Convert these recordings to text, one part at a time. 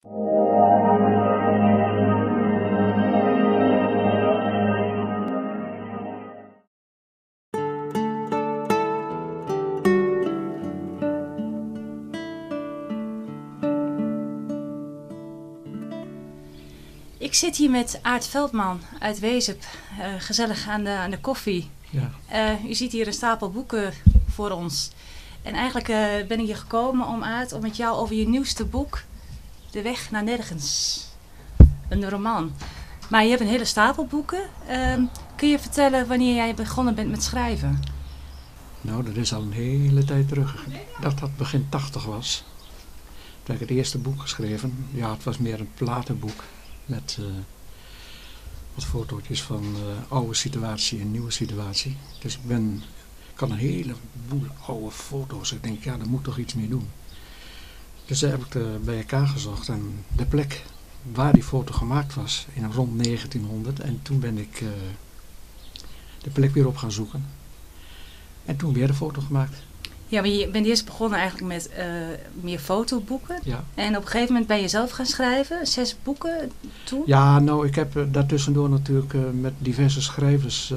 Ik zit hier met Aart Veldman uit Wezep, gezellig aan de koffie. Ja. U ziet hier een stapel boeken voor ons. En eigenlijk ben ik hier gekomen om met jou over je nieuwste boek, De Weg naar Nergens. Een roman. Maar je hebt een hele stapel boeken. Kun je vertellen wanneer jij begonnen bent met schrijven? Nou, dat is al een hele tijd terug. Dat begin 80 was. Toen heb ik het eerste boek geschreven. Ja, het was meer een platenboek. Met wat fotootjes van oude situatie en nieuwe situatie. Dus ik had een heleboel oude foto's. Ik denk, ja, daar moet toch iets mee doen. Dus daar heb ik bij elkaar gezocht. En de plek waar die foto gemaakt was, in rond 1900. En toen ben ik de plek weer op gaan zoeken. En toen weer de foto gemaakt. Ja, maar je bent eerst begonnen eigenlijk met meer fotoboeken. Ja. En op een gegeven moment ben je zelf gaan schrijven. 6 boeken toen? Ja, nou, ik heb daartussendoor natuurlijk met diverse schrijvers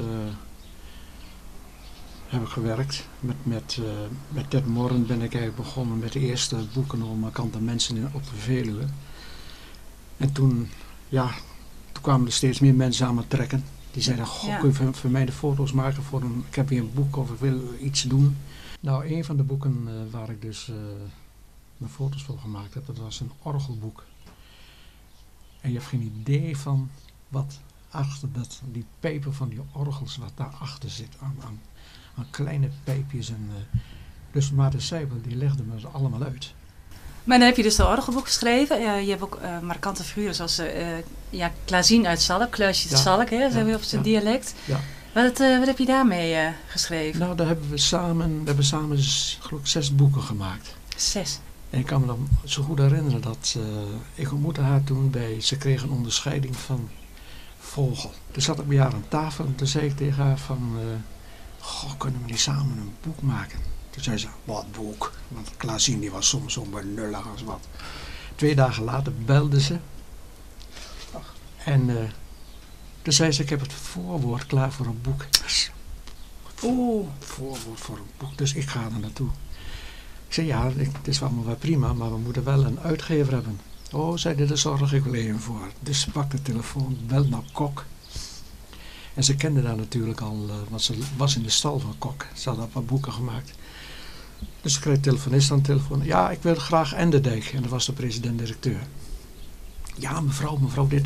heb ik gewerkt. Met Ted Morren ben ik eigenlijk begonnen met de eerste boeken over markante mensen op de Veluwe. En toen kwamen er steeds meer mensen aan me trekken. Die zeiden, goh, kun je voor mij de foto's maken voor ik heb hier een boek of ik wil iets doen. Nou, een van de boeken waar ik dus mijn foto's voor gemaakt heb, dat was een orgelboek. En je hebt geen idee van wat achter die pijpen van die orgels, wat daarachter zit aan kleine pijpjes. Dus Maarten Seibel, die legde me dat allemaal uit. Maar dan heb je dus de orgelboek geschreven. Je hebt ook markante figuren zoals Klaasien uit Zalk, Kluisje uit Zalk, hè, zeggen we op zijn dialect. Ja. Wat heb je daarmee geschreven? Nou, daar hebben we samen geloof ik 6 boeken gemaakt. 6. En ik kan me dan zo goed herinneren dat ik ontmoette haar toen ze kreeg een onderscheiding van Vogel. Toen zat ik bij haar aan tafel en toen zei ik tegen haar van, goh, kunnen we niet samen een boek maken? Toen zei ze, wat boek? Want Klaasien die was soms zo benullig als wat. 2 dagen later belde ze. En toen zei ze, ik heb het voorwoord klaar voor een boek. Oeh. Voorwoord voor een boek, dus ik ga er naartoe. Ik zei, ja, het is allemaal wel prima, maar we moeten wel een uitgever hebben. Oh, zei hij, daar zorg ik wel even voor. Dus ze pakte de telefoon, belde naar Kok. En ze kende daar natuurlijk al, want ze was in de stal van Kok. Ze had al een paar boeken gemaakt. Dus ik kreeg de telefonist aan de telefoon. Ja, ik wil graag Enderdijk. En dat was de president-directeur. Ja, mevrouw, dit.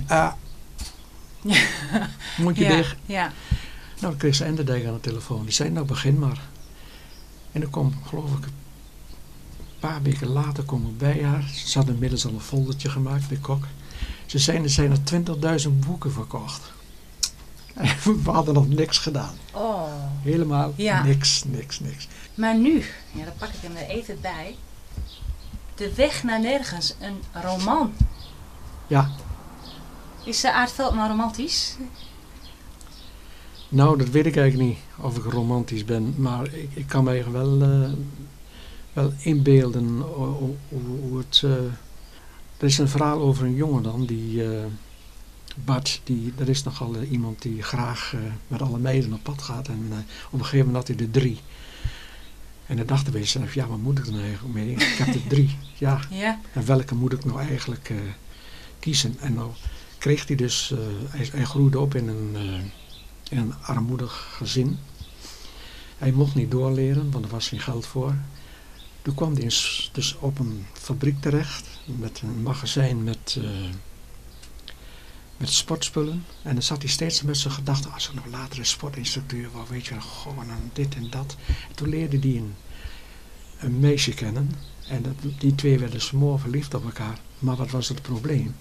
Moet je dicht? Ja. Nou, dan kreeg ze Enderdijk aan de telefoon. Die zei, nou, begin maar. En dan kwam, geloof ik, een paar weken later kom ik bij haar. Ze had inmiddels al een foldertje gemaakt bij Kok. Ze zei, er zijn er 20.000 boeken verkocht. En we hadden nog niks gedaan. Oh. Helemaal niks. Maar nu, dan pak ik hem er even bij. De Weg naar Nergens, een roman. Ja. Is Aart Veldman romantisch? Nou, dat weet ik eigenlijk niet of ik romantisch ben. Maar ik kan mij wel inbeelden hoe het... er is een verhaal over een jongen dan, Bart, er is nogal iemand die graag met alle meiden op pad gaat. En op een gegeven moment had hij er 3. En dan dacht hij bij zichzelf, ja, wat moet ik er nou eigenlijk mee? Ik heb er 3. Ja. En welke moet ik nou eigenlijk kiezen? En nou kreeg hij dus, hij groeide op in een armoedig gezin. Hij mocht niet doorleren, want er was geen geld voor. Toen kwam hij dus op een fabriek terecht, met een magazijn met sportspullen. En dan zat hij steeds met zijn gedachten, als ik nog later een sportinstructeur wou, weet je, goh, en dan dit en dat. En toen leerde hij een meisje kennen. En die 2 werden smoor verliefd op elkaar. Maar wat was het probleem?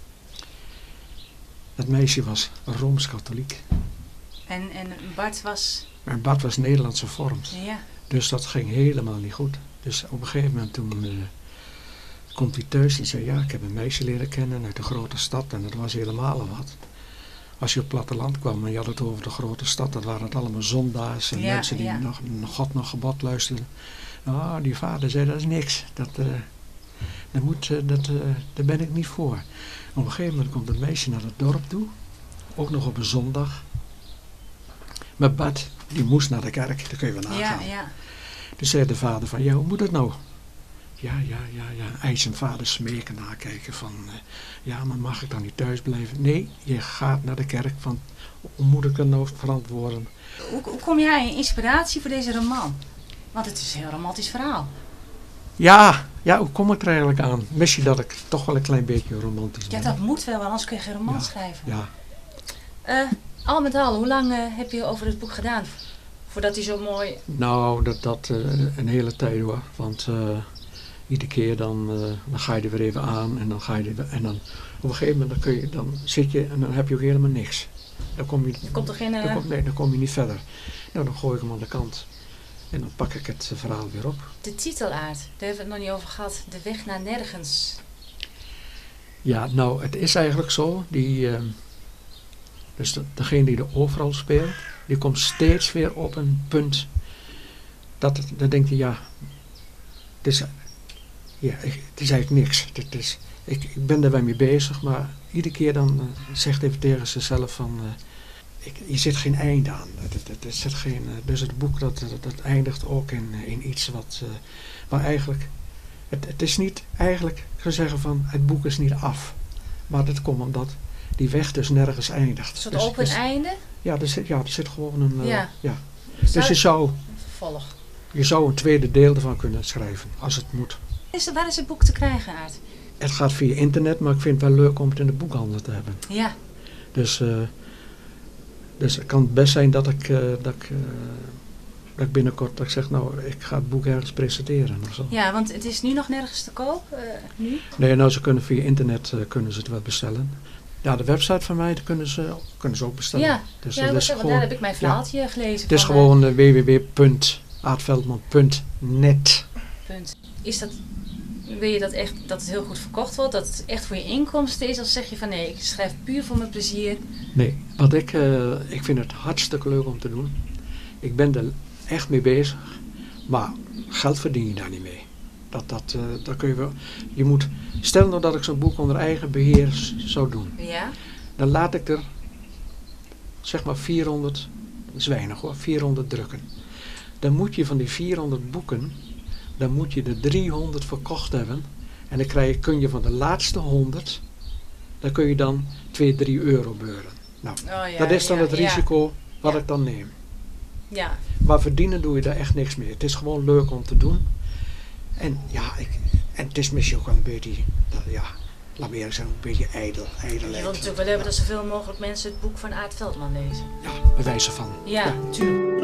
Dat meisje was Rooms-katholiek. En Bart was? En Bart was Nederlands gevormd. Ja. Dus dat ging helemaal niet goed. Dus op een gegeven moment toen komt hij thuis en zei, ja, ik heb een meisje leren kennen uit de grote stad. En dat was helemaal wat. Als je op het platteland kwam en je had het over de grote stad, dat waren het allemaal zondaars en mensen die God nog gebod luisterden. Nou, die vader zei, dat is niks. Daar ben ik niet voor. Op een gegeven moment komt het meisje naar het dorp toe. Ook nog op een zondag. Mijn Bart, die moest naar de kerk. Daar kun je wel nagaan. Ja. Toen zei de vader van, ja, hoe moet het nou? Ja. Hij zijn vader smeken nakijken van, ja, maar mag ik dan niet thuis blijven? Nee, je gaat naar de kerk, van, hoe moet ik het nou verantwoorden? Hoe kom jij in inspiratie voor deze roman? Want het is een heel romantisch verhaal. Ja, hoe kom ik er eigenlijk aan? Misschien dat ik toch wel een klein beetje romantisch ben. Ja, dat moet wel, want anders kun je geen roman schrijven. Ja. Al met al, hoe lang heb je over het boek gedaan? Voordat hij zo mooi... Nou, dat een hele tijd hoor. Want iedere keer dan ga je er weer even aan en dan ga je er, en dan op een gegeven moment dan zit je en dan heb je ook helemaal niks. Dan kom je, Komt er geen... dan kom je niet verder. Nou, dan gooi ik hem aan de kant en dan pak ik het verhaal weer op. De titelaard, daar hebben we het nog niet over gehad. De weg naar nergens. Ja, nou, het is eigenlijk zo. Dus degene die er overal speelt, die komt steeds weer op een punt. Dan denkt hij, ja, het is eigenlijk niks. Ik ben er wel mee bezig, maar iedere keer dan zegt hij tegen zichzelf van, je zit geen einde aan. Dus het boek dat eindigt ook in iets wat, maar eigenlijk, het is niet, eigenlijk, ik zou zeggen van, het boek is niet af. Maar dat komt omdat die weg dus nergens eindigt. Een soort open einde? Ja, er zit gewoon een, ja. Dus Vervolg. Je zou een tweede deel ervan kunnen schrijven, als het moet. Waar is het boek te krijgen, Aart? Het gaat via internet, maar ik vind het wel leuk om het in de boekhandel te hebben. Ja. Dus het kan best zijn dat ik binnenkort dat ik zeg, nou, ik ga het boek ergens presenteren of zo. Ja, want het is nu nog nergens te koop, nu? Nee, nou, ze kunnen via internet kunnen ze het wel bestellen. Ja, de website van mij kunnen ze ook bestellen. Ja, dus daar heb ik mijn verhaaltje gelezen. Het is gewoon www.aartveldman.net. Wil je dat echt, dat het heel goed verkocht wordt, dat het echt voor je inkomsten is? Of zeg je van nee, ik schrijf puur voor mijn plezier? Nee, want ik vind het hartstikke leuk om te doen. Ik ben er echt mee bezig, maar geld verdien je daar niet mee. Dat kun je wel. Je moet, stel nou dat ik zo'n boek onder eigen beheer zou doen. Ja. Dan laat ik er, zeg maar 400, dat is weinig hoor, 400 drukken. Dan moet je van die 400 boeken, dan moet je er 300 verkocht hebben. En dan kun je van de laatste 100, dan kun je dan 2-3 euro beuren. Nou, dat is dan het risico wat ik dan neem. Ja. Maar verdienen doe je daar echt niks mee. Het is gewoon leuk om te doen. En ja, en het is misschien ook wel een beetje, laat me eerlijk zijn, een beetje ijdelheid. Je wilt natuurlijk wel hebben dat zoveel mogelijk mensen het boek van Aart Veldman lezen. Ja, bij wijze van. Ja, tuurlijk.